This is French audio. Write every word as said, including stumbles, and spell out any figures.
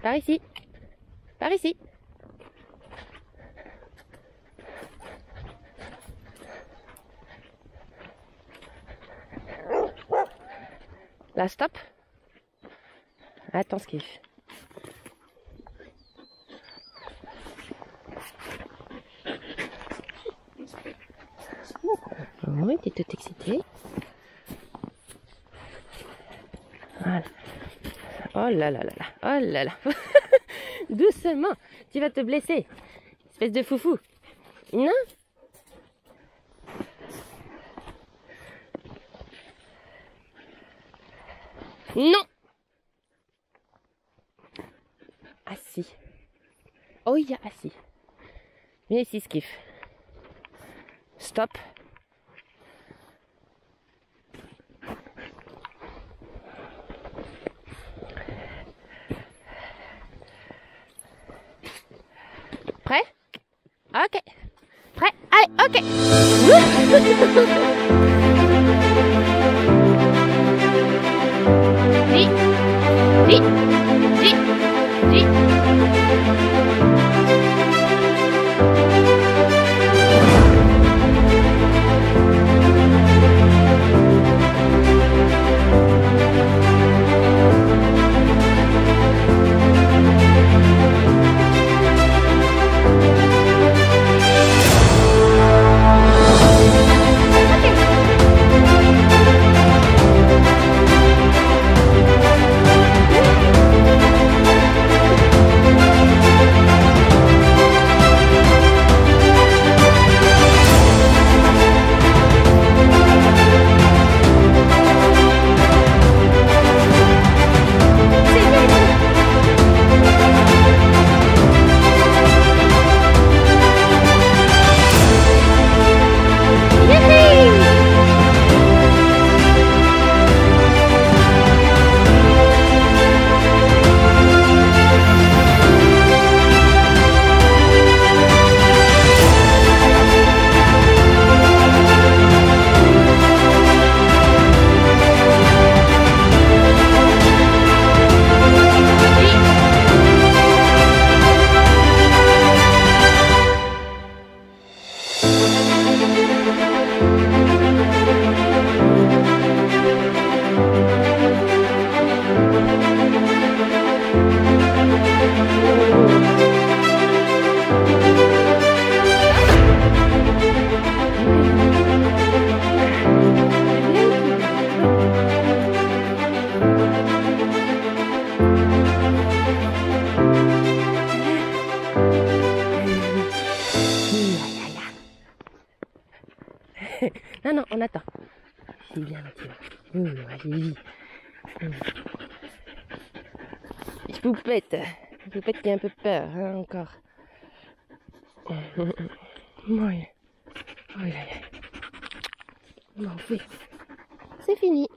Par ici. Par ici. Là, stop. Attends, Skiff. Oui, t'es tout excité. Voilà. Oh là là là là. Oh là là. Doucement. Tu vas te blesser. Espèce de foufou. Non? Non. Assis. Oh, il y a assis. Viens ici, Skiff. Stop. Prêt? Ok. Prêt? Allez, ok. Dis, dis, dis, dis. Non, non, on attend. C'est bien, Mathieu. Mmh, allez. Mmh. Poupette. Poupette qui a un peu peur, hein, encore. Oui. Oui, oui. Bon, oui. C'est fini.